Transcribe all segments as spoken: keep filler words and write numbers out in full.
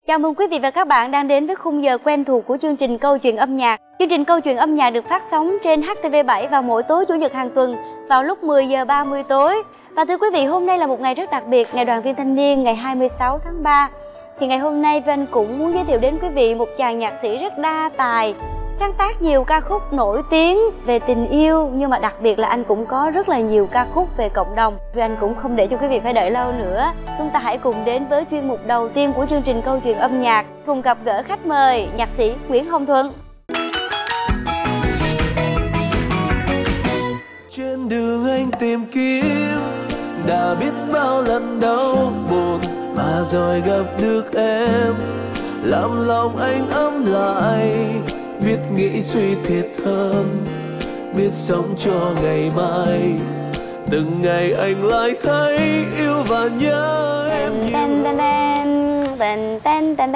Chào mừng quý vị và các bạn đang đến với khung giờ quen thuộc của chương trình Câu chuyện âm nhạc. Chương trình Câu chuyện âm nhạc được phát sóng trên H T V bảy vào mỗi tối Chủ nhật hàng tuần vào lúc mười giờ ba mươi tối. Và thưa quý vị, hôm nay là một ngày rất đặc biệt, ngày Đoàn viên Thanh niên, ngày hai mươi sáu tháng ba. Thì ngày hôm nay Vân cũng muốn giới thiệu đến quý vị một chàng nhạc sĩ rất đa tài, sáng tác nhiều ca khúc nổi tiếng về tình yêu, nhưng mà đặc biệt là anh cũng có rất là nhiều ca khúc về cộng đồng. Vì anh cũng không để cho quý vị phải đợi lâu nữa, chúng ta hãy cùng đến với chuyên mục đầu tiên của chương trình Câu chuyện âm nhạc, cùng gặp gỡ khách mời nhạc sĩ Nguyễn Hồng Thuận. Trên đường anh tìm kiếm đã biết bao lần đau buồn, và rồi gặp được em làm lòng anh ấm lại, biết nghĩ suy thiệt hơn, biết sống cho ngày mai. Từng ngày anh lại thấy yêu và nhớ em nhiều. Tên tên tên tên tên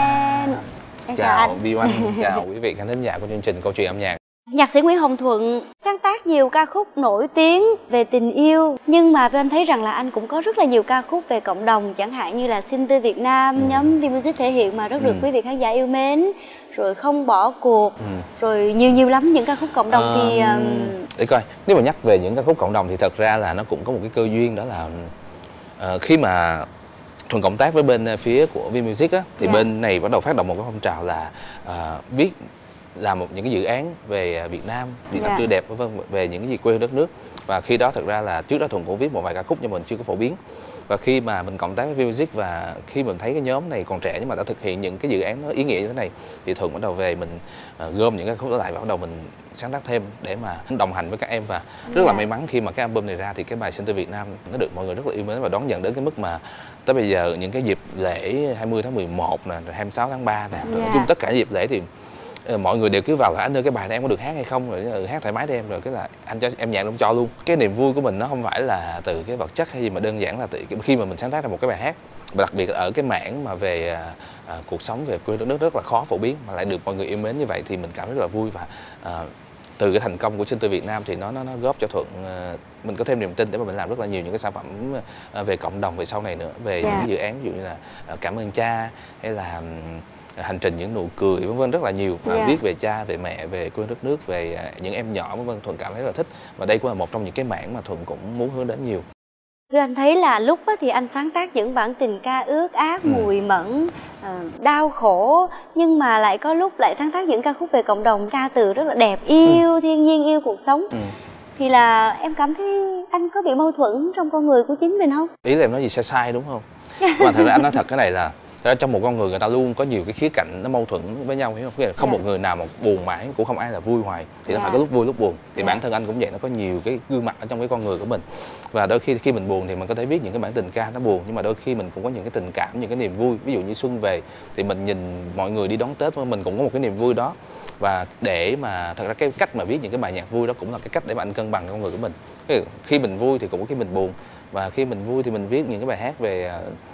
tên. Chào Vi Oanh, chào quý vị khán thính giả của chương trình Câu chuyện âm nhạc. Nhạc sĩ Nguyễn Hồng Thuận sáng tác nhiều ca khúc nổi tiếng về tình yêu, nhưng mà anh thấy rằng là anh cũng có rất là nhiều ca khúc về cộng đồng, chẳng hạn như là Xin Tươi Việt Nam, ừ. nhóm V-Music thể hiện mà rất được ừ. quý vị khán giả yêu mến, rồi Không Bỏ Cuộc, ừ. rồi nhiều nhiều lắm những ca khúc cộng đồng. À, thì um... để coi, nếu mà nhắc về những ca khúc cộng đồng thì thật ra là nó cũng có một cái cơ duyên, đó là uh, khi mà Thuận cộng tác với bên phía của V-Music á, thì yeah. bên này bắt đầu phát động một cái phong trào là uh, viết làm một những cái dự án về Việt Nam, Việt Nam yeah. tươi đẹp, vân vân, về những cái gì quê hương đất nước. Và khi đó thật ra là trước đó Thuận cũng viết một vài ca khúc nhưng mình chưa có phổ biến. Và khi mà mình cộng tác với V-Music và khi mình thấy cái nhóm này còn trẻ nhưng mà đã thực hiện những cái dự án nó ý nghĩa như thế này, thì Thuận bắt đầu về mình uh, gom những ca khúc đó lại và bắt đầu mình sáng tác thêm để mà đồng hành với các em. Và rất yeah. là may mắn khi mà cái album này ra thì cái bài Xin Tươi Việt Nam nó được mọi người rất là yêu mến và đón nhận đến cái mức mà tới bây giờ những cái dịp lễ hai mươi tháng mười một nè, hai mươi sáu tháng ba nè, yeah. chung tất cả dịp lễ thì mọi người đều cứ vào là anh ơi cái bài này em có được hát hay không, rồi ừ, hát thoải mái đi em, rồi cái là anh cho em nhạc, không cho luôn. Cái niềm vui của mình nó không phải là từ cái vật chất hay gì, mà đơn giản là từ khi mà mình sáng tác ra một cái bài hát, và đặc biệt ở cái mảng mà về à, à, cuộc sống, về quê đất nước rất là khó phổ biến mà lại được mọi người yêu mến như vậy, thì mình cảm thấy rất là vui. Và à, từ cái thành công của Xin Tươi Việt Nam thì nó nó nó góp cho Thuận uh, mình có thêm niềm tin để mà mình làm rất là nhiều những cái sản phẩm uh, về cộng đồng về sau này nữa, về yeah. những cái dự án ví dụ như là uh, Cảm Ơn Cha hay là um, Hành Trình Những Nụ Cười, vân vân, rất là nhiều. Yeah. Viết về cha, về mẹ, về quê đất nước, về uh, những em nhỏ, vân vân. Thuận cảm thấy rất là thích và đây cũng là một trong những cái mảng mà Thuận cũng muốn hướng đến nhiều. Thưa anh, thấy là lúc thì anh sáng tác những bản tình ca ướt át, ừ. mùi mẫn, uh, đau khổ, nhưng mà lại có lúc lại sáng tác những ca khúc về cộng đồng, ca từ rất là đẹp, yêu ừ. thiên nhiên, yêu cuộc sống. Ừ. Thì là em cảm thấy anh có bị mâu thuẫn trong con người của chính mình không? Ý là em nói gì sai sai đúng không? Mà thật ra anh nói thật cái này là trong một con người người ta luôn có nhiều cái khía cạnh nó mâu thuẫn với nhau, hiểu không? Không yeah. một người nào mà buồn mãi, cũng không ai là vui hoài, thì yeah. nó phải có lúc vui lúc buồn. Thì yeah. bản thân anh cũng vậy, nó có nhiều cái gương mặt ở trong cái con người của mình. Và đôi khi khi mình buồn thì mình có thể viết những cái bản tình ca nó buồn, nhưng mà đôi khi mình cũng có những cái tình cảm, những cái niềm vui. Ví dụ như xuân về thì mình nhìn mọi người đi đón Tết, mình cũng có một cái niềm vui đó. Và để mà thật ra cái cách mà viết những cái bài nhạc vui đó cũng là cái cách để mà anh cân bằng con người của mình. Khi mình vui thì cũng có khi mình buồn, và khi mình vui thì mình viết những cái bài hát về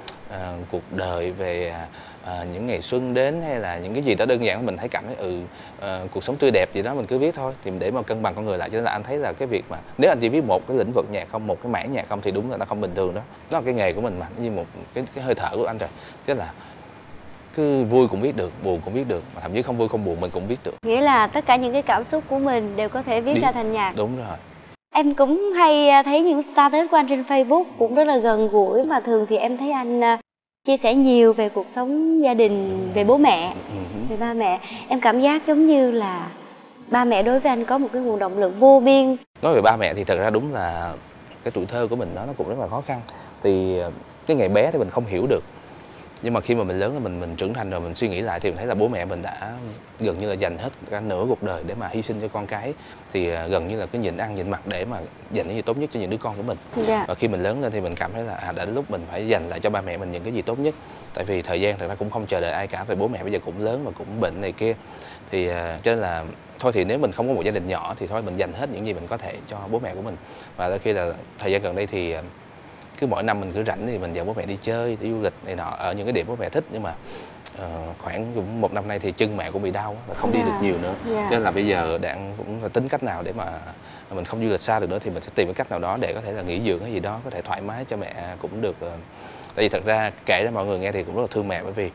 À, cuộc đời, về à, những ngày xuân đến, hay là những cái gì đó đơn giản mình thấy cảm thấy ừ à, cuộc sống tươi đẹp gì đó mình cứ viết thôi, thì để mà cân bằng con người lại. Cho nên là anh thấy là cái việc mà nếu anh chỉ viết một cái lĩnh vực nhạc không, một cái mảng nhạc không, thì đúng là nó không bình thường đó. Đó là cái nghề của mình mà, như một cái, cái hơi thở của anh rồi. Tức là cứ vui cũng viết được, buồn cũng viết được, mà thậm chí không vui không buồn mình cũng viết được. Nghĩa là tất cả những cái cảm xúc của mình đều có thể viết Biết. ra thành nhạc. Đúng rồi. Em cũng hay thấy những status của anh trên Facebook cũng rất là gần gũi, mà thường thì em thấy anh chia sẻ nhiều về cuộc sống gia đình, về bố mẹ, về ba mẹ. Em cảm giác giống như là ba mẹ đối với anh có một cái nguồn động lực vô biên. Nói về ba mẹ thì thật ra đúng là cái tuổi thơ của mình đó nó cũng rất là khó khăn. Thì cái ngày bé thì mình không hiểu được, nhưng mà khi mà mình lớn rồi, mình mình trưởng thành rồi, mình suy nghĩ lại thì mình thấy là bố mẹ mình đã gần như là dành hết cả nửa cuộc đời để mà hy sinh cho con cái. Thì gần như là cái nhịn ăn nhịn mặc để mà dành những gì tốt nhất cho những đứa con của mình. Yeah. Và khi mình lớn lên thì mình cảm thấy là à, đã đến lúc mình phải dành lại cho ba mẹ mình những cái gì tốt nhất. Tại vì thời gian thật ra cũng không chờ đợi ai cả, vì bố mẹ bây giờ cũng lớn và cũng bệnh này kia. Thì uh, cho nên là thôi thì nếu mình không có một gia đình nhỏ thì thôi mình dành hết những gì mình có thể cho bố mẹ của mình. Và đôi khi là thời gian gần đây thì uh, cứ mỗi năm mình cứ rảnh thì mình dẫn bố mẹ đi chơi, đi du lịch này nọ ở những cái điểm bố mẹ thích. Nhưng mà uh, khoảng cũng một năm nay thì chân mẹ cũng bị đau, không đi yeah. được nhiều nữa. Yeah. Cho nên là bây giờ đang cũng phải tính cách nào để mà mình không du lịch xa được nữa, thì mình sẽ tìm cái cách nào đó để có thể là nghỉ dưỡng hay gì đó, có thể thoải mái cho mẹ cũng được. Uh, tại vì thật ra kể ra mọi người nghe thì cũng rất là thương mẹ, bởi vì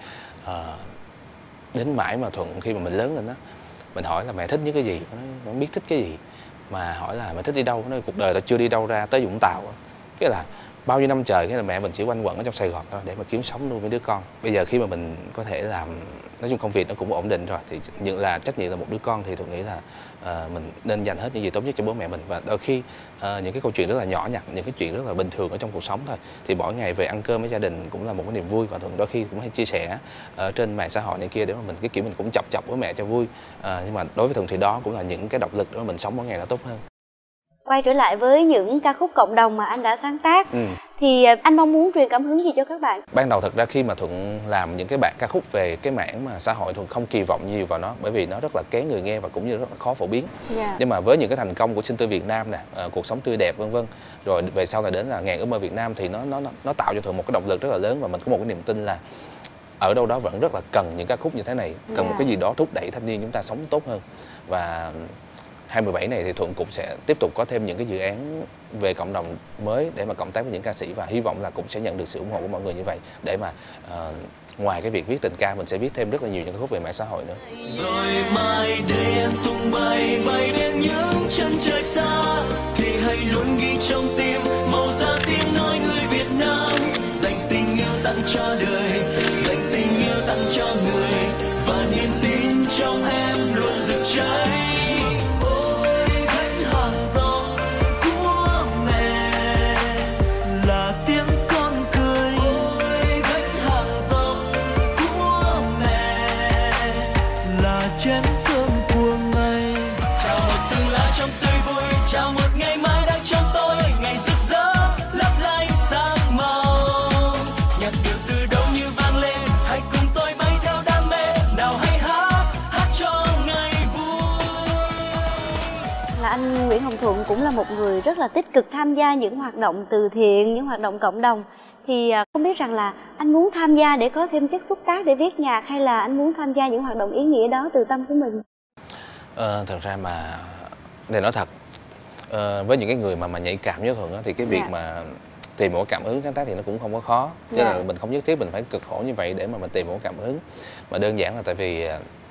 uh, đến mãi mà Thuận khi mà mình lớn lên đó, mình hỏi là mẹ thích những cái gì, nó không biết thích cái gì, mà hỏi là mẹ thích đi đâu, nó nói cuộc đời tao chưa đi đâu ra tới Vũng Tàu. Cái là bao nhiêu năm trời cái là mẹ mình chỉ quanh quẩn ở trong Sài Gòn đó để mà kiếm sống nuôi với đứa con. Bây giờ khi mà mình có thể làm, nói chung công việc nó cũng ổn định rồi, thì nhận là trách nhiệm là một đứa con thì tôi nghĩ là uh, mình nên dành hết những gì tốt nhất cho bố mẹ mình. Và đôi khi uh, những cái câu chuyện rất là nhỏ nhặt, những cái chuyện rất là bình thường ở trong cuộc sống thôi, thì mỗi ngày về ăn cơm với gia đình cũng là một cái niềm vui. Và thường đôi khi cũng hay chia sẻ ở trên mạng xã hội này kia để mà mình cái kiểu mình cũng chọc chọc với mẹ cho vui, uh, nhưng mà đối với Thường thì đó cũng là những cái động lực để mà mình sống mỗi ngày nó tốt hơn. Quay trở lại với những ca khúc cộng đồng mà anh đã sáng tác, ừ. thì anh mong muốn truyền cảm hứng gì cho các bạn? Ban đầu thật ra khi mà Thuận làm những cái bản ca khúc về cái mảng mà xã hội, Thuận không kỳ vọng nhiều vào nó, bởi vì nó rất là kén người nghe và cũng như rất là khó phổ biến. Yeah. Nhưng mà với những cái thành công của Sinh Tươi Việt Nam nè, uh, Cuộc Sống Tươi Đẹp vân vân, rồi về sau này đến là Ngàn Ước Mơ Việt Nam, thì nó nó nó tạo cho Thuận một cái động lực rất là lớn, và mình có một cái niềm tin là ở đâu đó vẫn rất là cần những ca khúc như thế này, cần yeah. một cái gì đó thúc đẩy thanh niên chúng ta sống tốt hơn. Và hai mươi bảy này thì Thuận cũng sẽ tiếp tục có thêm những cái dự án về cộng đồng mới để mà cộng tác với những ca sĩ, và hy vọng là cũng sẽ nhận được sự ủng hộ của mọi người như vậy, để mà uh, ngoài cái việc viết tình ca, mình sẽ viết thêm rất là nhiều những ca khúc về mạng xã hội nữa. Rồi mai đây em tung bay bay đến những chân trời xa, thì hãy luôn ghi trong tim màu da tiếng nói người Việt Nam, dành tình yêu tặng cho đời, dành tình yêu tặng cho người, và niềm tin trong em luôn rực cháy. Anh Nguyễn Hồng Thuận cũng là một người rất là tích cực tham gia những hoạt động từ thiện, những hoạt động cộng đồng. Thì không biết rằng là anh muốn tham gia để có thêm chất xúc tác để viết nhạc, hay là anh muốn tham gia những hoạt động ý nghĩa đó từ tâm của mình? Ờ, thật ra mà để nói thật, ờ, với những cái người mà mà nhạy cảm với Thuận á, thì cái việc dạ. mà tìm một cảm hứng sáng tác thì nó cũng không có khó. Chứ dạ. là mình không nhất thiết mình phải cực khổ như vậy để mà mình tìm một cảm hứng, mà đơn giản là tại vì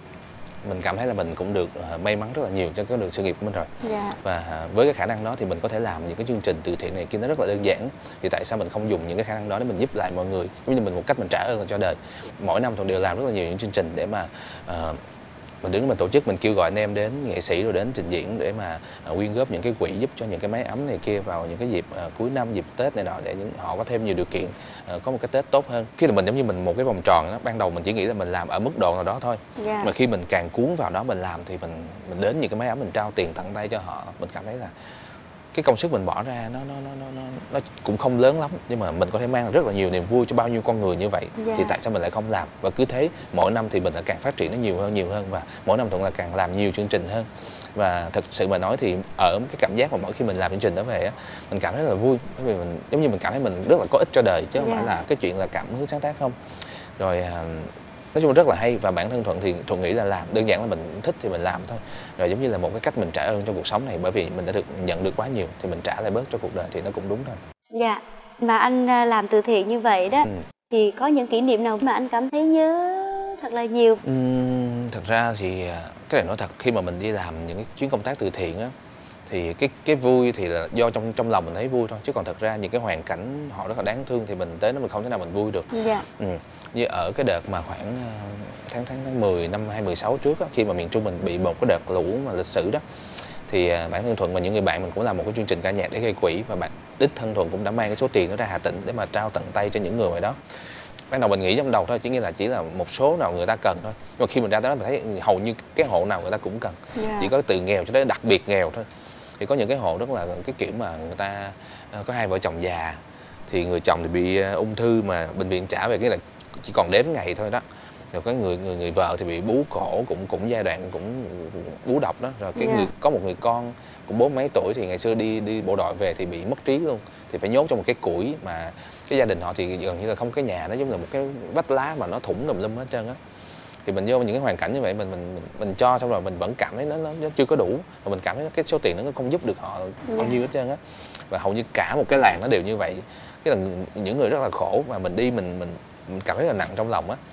mình cảm thấy là mình cũng được may mắn rất là nhiều trên cái đường sự nghiệp của mình rồi. Yeah. Và với cái khả năng đó thì mình có thể làm những cái chương trình từ thiện này kia nó rất là đơn giản. Thì tại sao mình không dùng những cái khả năng đó để mình giúp lại mọi người, giống như mình một cách mình trả ơn cho đời. Mỗi năm Thuận đều làm rất là nhiều những chương trình để mà uh, mình đứng mình tổ chức, mình kêu gọi anh em đến, nghệ sĩ rồi đến trình diễn để mà uh, quyên góp những cái quỹ giúp cho những cái máy ấm này kia vào những cái dịp uh, cuối năm, dịp Tết này nọ, để những họ có thêm nhiều điều kiện uh, có một cái Tết tốt hơn. Khi là mình giống như mình một cái vòng tròn đó, ban đầu mình chỉ nghĩ là mình làm ở mức độ nào đó thôi. Yeah. Mà khi mình càng cuốn vào đó mình làm thì mình mình đến những cái máy ấm, mình trao tiền tận tay cho họ, mình cảm thấy là cái công sức mình bỏ ra nó nó nó nó nó cũng không lớn lắm, nhưng mà mình có thể mang rất là nhiều niềm vui cho bao nhiêu con người như vậy. Yeah. Thì tại sao mình lại không làm? Và cứ thế mỗi năm thì mình lại càng phát triển nó nhiều hơn nhiều hơn, và mỗi năm Thuận là càng làm nhiều chương trình hơn. Và thực sự mà nói thì ở cái cảm giác mà mỗi khi mình làm chương trình đó về á, mình cảm thấy rất là vui, bởi vì mình giống như mình cảm thấy mình rất là có ích cho đời, chứ không yeah. phải là cái chuyện là cảm hứng sáng tác không. Rồi nói chung là rất là hay, và bản thân Thuận thì Thuận nghĩ là làm đơn giản là mình thích thì mình làm thôi, rồi giống như là một cái cách mình trả ơn trong cuộc sống này, bởi vì mình đã được nhận được quá nhiều thì mình trả lại bớt cho cuộc đời thì nó cũng đúng thôi. Dạ, mà anh làm từ thiện như vậy đó, ừ. thì có những kỷ niệm nào mà anh cảm thấy nhớ thật là nhiều? Uhm, thật ra thì cái này nói thật, khi mà mình đi làm những cái chuyến công tác từ thiện á, thì cái cái vui thì là do trong trong lòng mình thấy vui thôi, chứ còn thật ra những cái hoàn cảnh họ rất là đáng thương thì mình tới nó mình không thể nào mình vui được. Dạ. Ừ. Như ở cái đợt mà khoảng tháng tháng tháng mười năm hai mười sáu trước á, khi mà miền Trung mình bị một cái đợt lũ mà lịch sử đó, thì bản thân Thuận và những người bạn mình cũng làm một cái chương trình ca nhạc để gây quỹ, và bạn đích thân Thuận cũng đã mang cái số tiền đó ra Hà Tĩnh để mà trao tận tay cho những người ngoài đó. Ban đầu mình nghĩ trong đầu thôi, chỉ nghĩa là chỉ là một số nào người ta cần thôi, nhưng mà khi mình ra tới đó mình thấy hầu như cái hộ nào người ta cũng cần. Yeah. Chỉ có từ nghèo cho đến đặc biệt nghèo thôi. Thì có những cái hộ rất là cái kiểu mà người ta có hai vợ chồng già, thì người chồng thì bị ung thư mà bệnh viện trả về cái là chỉ còn đếm ngày thôi đó. Rồi cái người người người vợ thì bị bú cổ, cũng cũng giai đoạn cũng bú độc đó. Rồi cái yeah. người có một người con cũng bốn mấy tuổi thì ngày xưa đi đi bộ đội về thì bị mất trí luôn, thì phải nhốt trong một cái củi, mà cái gia đình họ thì gần như là không có cái nhà, nó giống như là một cái vách lá mà nó thủng tùm lum hết trơn á. Thì mình vô những cái hoàn cảnh như vậy mình mình mình, mình cho xong rồi mình vẫn cảm thấy nó, nó nó chưa có đủ, và mình cảm thấy cái số tiền nó không giúp được họ bao nhiêu hết trơn á. Và hầu như cả một cái làng nó đều như vậy, cái là những người rất là khổ, và mình đi mình mình, mình cảm thấy là nặng trong lòng á.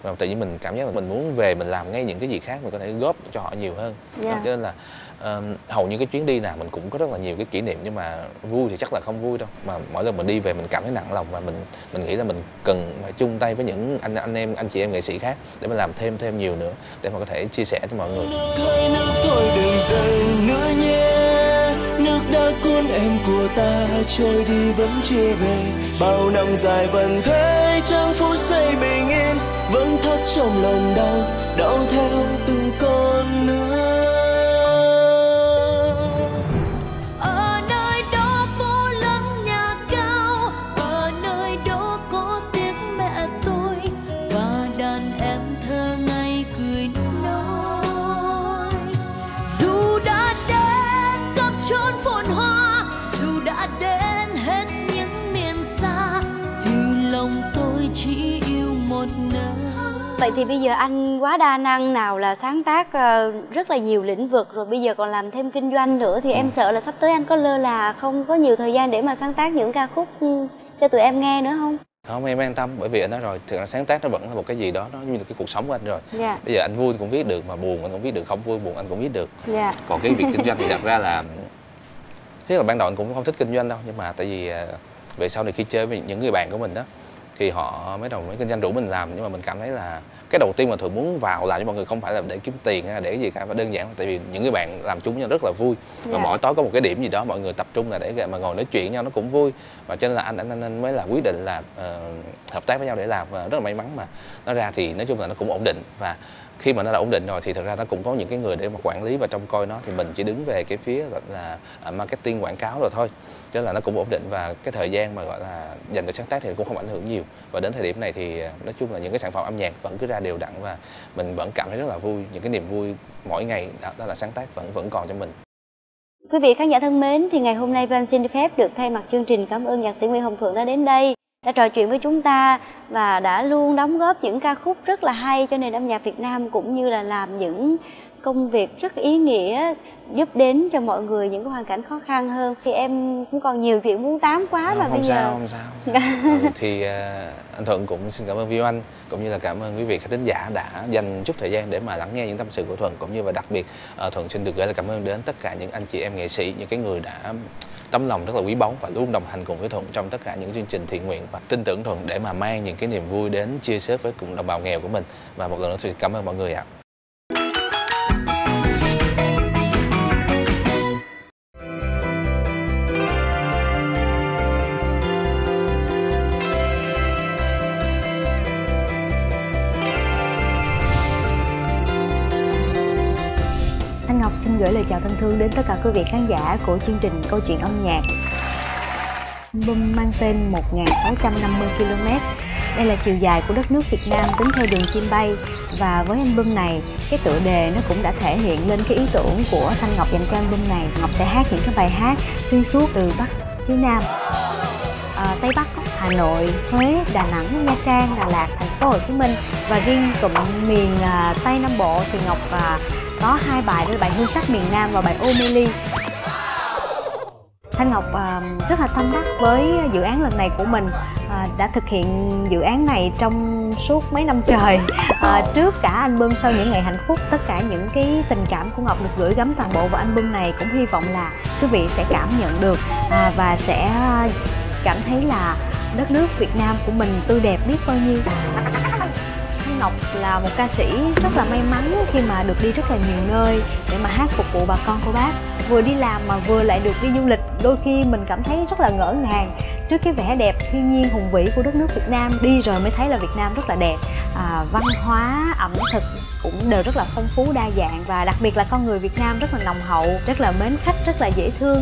và tự nhiên mình cảm giác là mình muốn về mình làm ngay những cái gì khác, mình có thể góp cho họ nhiều hơn. Yeah. Cho nên là uh, hầu như cái chuyến đi nào mình cũng có rất là nhiều cái kỷ niệm, nhưng mà vui thì chắc là không vui đâu, mà mỗi lần mình đi về mình cảm thấy nặng lòng và mình mình nghĩ là mình cần phải chung tay với những anh anh em anh chị em nghệ sĩ khác để mà làm thêm thêm nhiều nữa để mà có thể chia sẻ cho mọi người. Thôi nước thôi đừng dậy nữa nhé, nước đã cuốn em của ta trôi đi vẫn chưa về, bao năm dài vẫn thế chẳng phút giây bình yên, vẫn thắt trong lòng đau đau theo từng con nước. Ở nơi đó phố lắng nhà cao, ở nơi đó có tiếng mẹ tôi và đàn em thơ ngây cười nói. Dù đã đến khắp chốn phồn hoa, dù đã đến hết những miền xa, thì lòng tôi chỉ yêu một nơi. Vậy thì bây giờ anh quá đa năng, nào là sáng tác uh, rất là nhiều lĩnh vực, rồi bây giờ còn làm thêm kinh doanh nữa, thì ừ. em sợ là sắp tới anh có lơ là không có nhiều thời gian để mà sáng tác những ca khúc um, cho tụi em nghe nữa không? Không, em an tâm, bởi vì anh nói rồi, thực ra sáng tác nó vẫn là một cái gì đó, nó như là cái cuộc sống của anh rồi. Yeah. Bây giờ anh vui cũng viết được, mà buồn anh cũng viết được, không vui buồn anh cũng viết được. Yeah. Còn cái việc kinh doanh thì thật ra là thế là ban đầu anh cũng không thích kinh doanh đâu, nhưng mà tại vì về sau này khi chơi với những người bạn của mình đó thì họ mới đầu mới kinh doanh rủ mình làm, nhưng mà mình cảm thấy là cái đầu tiên mà thường muốn vào làm với mọi người không phải là để kiếm tiền hay là để cái gì cả, mà đơn giản là tại vì những người bạn làm chung nhau rất là vui. Và yeah. mỗi tối có một cái điểm gì đó mọi người tập trung là để mà ngồi nói chuyện với nhau nó cũng vui, và cho nên là anh anh anh, anh mới là quyết định là uh, hợp tác với nhau để làm, và rất là may mắn mà nó ra thì nói chung là nó cũng ổn định. Và khi mà nó đã ổn định rồi thì thật ra nó cũng có những cái người để mà quản lý và trông coi nó, thì mình chỉ đứng về cái phía gọi là marketing quảng cáo rồi thôi, cho nên là nó cũng ổn định. Và cái thời gian mà gọi là dành cho sáng tác thì cũng không ảnh hưởng nhiều, và đến thời điểm này thì nói chung là những cái sản phẩm âm nhạc vẫn cứ ra đều đặn và mình vẫn cảm thấy rất là vui, những cái niềm vui mỗi ngày đó, đó là sáng tác vẫn vẫn còn cho mình. Quý vị khán giả thân mến, thì ngày hôm nay Van xin phép được thay mặt chương trình cảm ơn nhạc sĩ Nguyễn Hồng Thuận đã đến đây, đã trò chuyện với chúng ta và đã luôn đóng góp những ca khúc rất là hay cho nền âm nhạc Việt Nam, cũng như là làm những công việc rất ý nghĩa giúp đến cho mọi người những cái hoàn cảnh khó khăn hơn. Thì em cũng còn nhiều chuyện muốn tám quá không, mà không bây sao, giờ không sao, không sao. ừ, thì uh, anh Thuận cũng xin cảm ơn Viu Anh, cũng như là cảm ơn quý vị khán thính giả đã dành chút thời gian để mà lắng nghe những tâm sự của Thuận, cũng như và đặc biệt uh, Thuận xin được gửi lời cảm ơn đến tất cả những anh chị em nghệ sĩ, những cái người đã tấm lòng rất là quý báu và luôn đồng hành cùng với Thuận trong tất cả những chương trình thiện nguyện, và tin tưởng Thuận để mà mang những cái niềm vui đến chia sẻ với cùng đồng bào nghèo của mình. Và một lần nữa xin cảm ơn mọi người ạ. Thanh Ngọc xin gửi lời chào thân thương đến tất cả quý vị khán giả của chương trình Câu chuyện âm nhạc. Album mang tên một nghìn sáu trăm năm mươi ki lô mét. Đây là chiều dài của đất nước Việt Nam tính theo đường chim bay. Và với album này, cái tựa đề nó cũng đã thể hiện lên cái ý tưởng của Thanh Ngọc dành cho album này. Ngọc sẽ hát những cái bài hát xuyên suốt từ Bắc chí Nam, à, Tây Bắc, Hà Nội, Huế, Đà Nẵng, Nha Trang, Đà Lạt, Thành phố Hồ Chí Minh. Và riêng cụm miền à, Tây Nam Bộ thì Ngọc à, có hai bài, đó là bài Hương sắc miền Nam và bài Ô Mê Ly. Thanh Ngọc uh, rất là tâm đắc với dự án lần này của mình, uh, đã thực hiện dự án này trong suốt mấy năm trời, uh, trước cả album Sau Những Ngày Hạnh Phúc. Tất cả những cái tình cảm của Ngọc được gửi gắm toàn bộ vào album này, cũng hy vọng là quý vị sẽ cảm nhận được uh, và sẽ cảm thấy là đất nước Việt Nam của mình tươi đẹp biết bao nhiêu. Thanh Ngọc là một ca sĩ rất là may mắn khi mà được đi rất là nhiều nơi để mà hát phục vụ bà con cô bác, vừa đi làm mà vừa lại được đi du lịch. Đôi khi mình cảm thấy rất là ngỡ ngàng trước cái vẻ đẹp thiên nhiên hùng vĩ của đất nước Việt Nam. Đi rồi mới thấy là Việt Nam rất là đẹp, à, văn hóa, ẩm thực cũng đều rất là phong phú đa dạng, và đặc biệt là con người Việt Nam rất là nồng hậu, rất là mến khách, rất là dễ thương.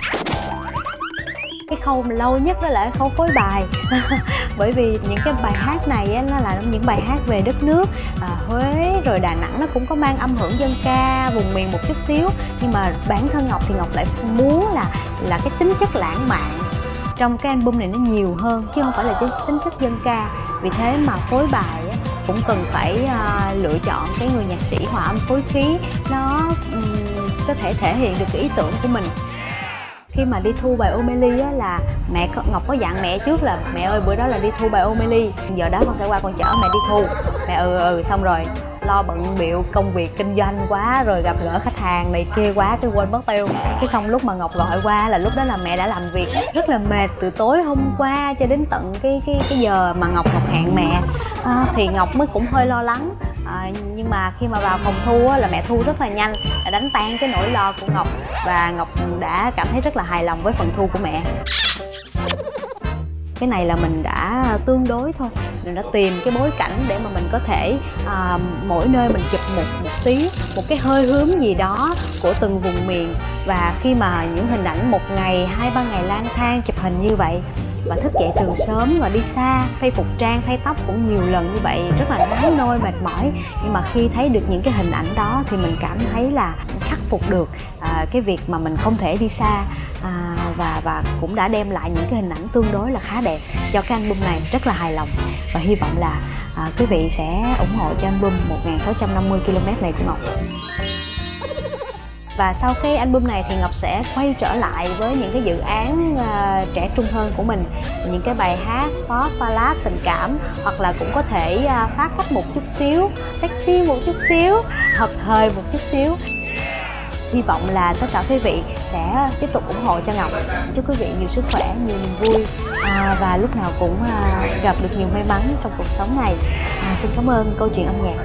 Cái khâu mà lâu nhất đó là khâu phối bài bởi vì những cái bài hát này á, nó là những bài hát về đất nước, à, Huế rồi Đà Nẵng, nó cũng có mang âm hưởng dân ca vùng miền một chút xíu, nhưng mà bản thân Ngọc thì Ngọc lại muốn là là cái tính chất lãng mạn trong cái album này nó nhiều hơn, chứ không phải là cái tính chất dân ca. Vì thế mà phối bài á, cũng cần phải uh, lựa chọn cái người nhạc sĩ hòa âm phối khí nó um, có thể thể hiện được cái ý tưởng của mình. Khi mà đi thu bài Omelie á là mẹ Ngọc có dặn mẹ trước là mẹ ơi bữa đó là đi thu bài Omelie, giờ đó con sẽ qua con chở mẹ đi thu. Mẹ ừ ừ xong rồi lo bận bịu công việc kinh doanh quá rồi gặp gỡ khách hàng này kia quá cái quên mất tiêu. Cái xong lúc mà Ngọc gọi qua là lúc đó là mẹ đã làm việc rất là mệt từ tối hôm qua cho đến tận cái cái cái giờ mà Ngọc Ngọc hẹn mẹ à, thì Ngọc mới cũng hơi lo lắng. À, nhưng mà khi mà vào phòng thu á, là mẹ thu rất là nhanh, đã đánh tan cái nỗi lo của Ngọc và Ngọc đã cảm thấy rất là hài lòng với phần thu của mẹ. Cái này là mình đã tương đối thôi, mình đã tìm cái bối cảnh để mà mình có thể à, mỗi nơi mình chụp một một tí, một cái hơi hướng gì đó của từng vùng miền. Và khi mà những hình ảnh một ngày, hai ba ngày lang thang chụp hình như vậy và thức dậy từ sớm và đi xa, thay phục trang, thay tóc cũng nhiều lần như vậy, rất là nắng nôi mệt mỏi. Nhưng mà khi thấy được những cái hình ảnh đó thì mình cảm thấy là khắc phục được à, cái việc mà mình không thể đi xa à, và và cũng đã đem lại những cái hình ảnh tương đối là khá đẹp cho cái album này, rất là hài lòng. Và hy vọng là à, quý vị sẽ ủng hộ cho album một nghìn sáu trăm năm mươi ki lô mét này của Ngọc. Và sau cái album này thì Ngọc sẽ quay trở lại với những cái dự án uh, trẻ trung hơn của mình, những cái bài hát pop, ballad, tình cảm, hoặc là cũng có thể uh, phá cách một chút xíu, sexy một chút xíu, hợp thời một chút xíu. Hy vọng là tất cả quý vị sẽ tiếp tục ủng hộ cho Ngọc. Chúc quý vị nhiều sức khỏe, nhiều niềm vui à, và lúc nào cũng à, gặp được nhiều may mắn trong cuộc sống này. À, xin cảm ơn câu chuyện âm nhạc.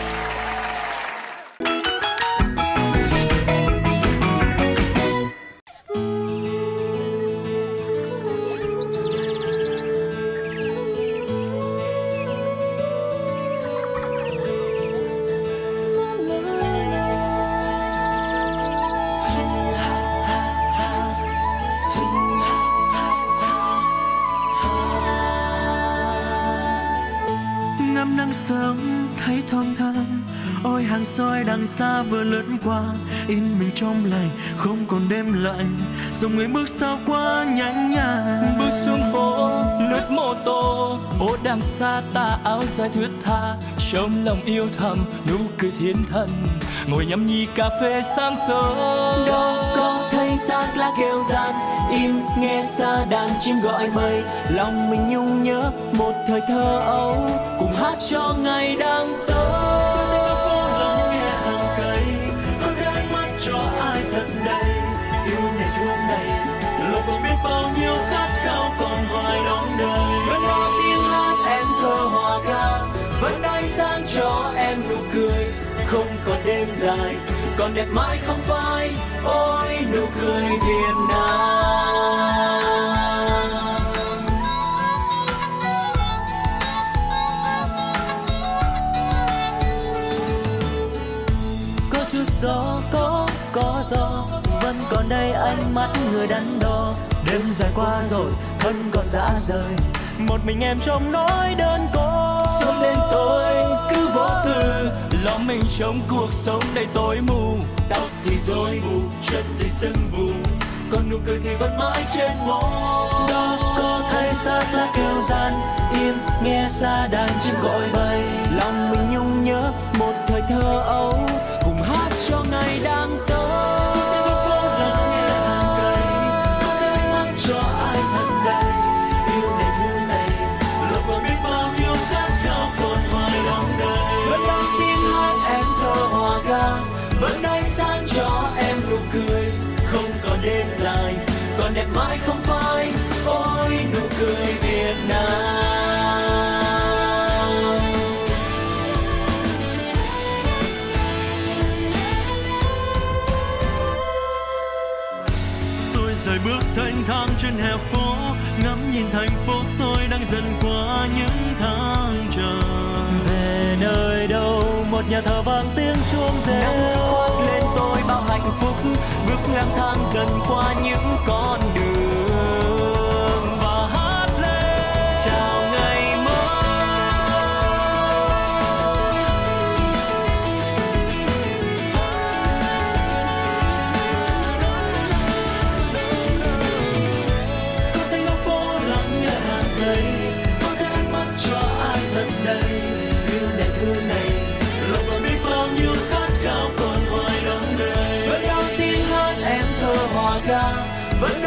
Ngắm nắng sớm thấy thoáng thang, ôi hàng soi đằng xa vừa lướt qua, in mình trong lành không còn đêm lạnh, dòng người bước sao qua nhánh nhàng. Bước xuống phố lướt mô tô, ô đằng xa ta áo dài thướt tha, trong lòng yêu thầm nụ cười thiên thần, ngồi nhâm nhi cà phê sáng sớm. Đâu có thấy xác lá kêu gian, im nghe xa đàn chim gọi mây, lòng mình nhung nhớ một thời thơ ấu, cùng hát cho ngày đang tới. Phố lòng nghe hàng cây, có đôi mắt cho ai thật đầy, yêu này thương này, lòng còn biết bao nhiêu khát khao còn hoài đón đời. Vẫn có tiếng hát em thơ hòa ca, vẫn ánh sáng cho em nụ cười, không còn đêm dài, còn đẹp mãi không phai, ôi nụ cười Việt Nam. Có chút gió, có, có gió, vẫn còn đây ánh mắt người đắn đo, đêm dài qua rồi, thân còn dã rời, một mình em trong nỗi đơn côi. Sớm đến tối cứ vô tư, lo mình trong cuộc sống đầy tối mù, Tóc thì rối bù, chân thì sưng vù, còn nụ cười thì vẫn mãi trên môi. Đâu có thấy xác lá kêu gian, im nghe xa đàn chim gọi bay, lòng mình nhung nhớ một thời thơ ấu, cùng hát cho ngày đang tới. Phố lắng nghe hàng cây, có cái mắt cho ai thật đầy, yêu này thương này, lòng còn biết bao nhiêu khát khao còn hoài đong đầy. Vẫn đang tiếng hát em thơ hòa ca, vẫn ánh sáng cho em nụ cười, không còn đêm dài, còn đẹp mãi không phai, ôi nụ cười Việt Nam. Tôi rời bước thanh thang trên hè phố, ngắm nhìn thành phố tôi đang dần qua những tháng chờ. về nơi đâu một nhà thờ vang tiếng chuông reo, Nắng khoác lên tôi bao hạnh phúc, bước lang thang dần qua những con đường và hát lên chào ngày mới. Có thấy góc phố lắng nghe hàng cây, có thấy ánh mắt cho ai thật đầy, yêu này thương này, lòng còn biết bao nhiêu khát khao còn hoài đong đầy. Vẫn đang tiếng hát em thơ hòa ca, vẫn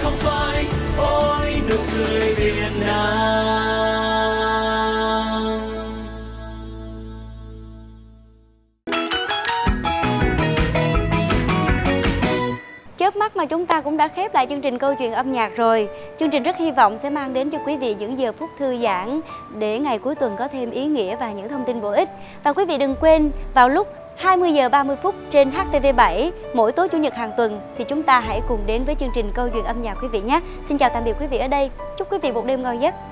không phai. Ôi nụ cười Việt Nam. Chớp mắt mà chúng ta cũng đã khép lại chương trình Câu chuyện âm nhạc rồi. Chương trình rất hy vọng sẽ mang đến cho quý vị những giờ phút thư giãn để ngày cuối tuần có thêm ý nghĩa và những thông tin bổ ích. Và quý vị đừng quên vào lúc hai mươi giờ ba mươi phút trên H T V bảy mỗi tối chủ nhật hàng tuần thì chúng ta hãy cùng đến với chương trình Câu chuyện âm nhạc quý vị nhé. Xin chào tạm biệt quý vị ở đây. Chúc quý vị một đêm ngon giấc.